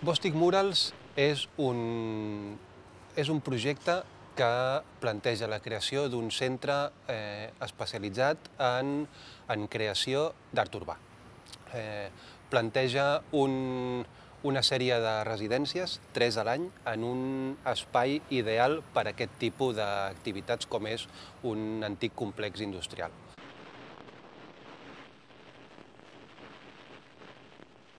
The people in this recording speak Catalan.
Bostik Murals és un projecte que planteja la creació d'un centre especialitzat en creació d'art urbà. Planteja una sèrie de residències, 3 a l'any, en un espai ideal per a aquest tipus d'activitats com és un antic complex industrial.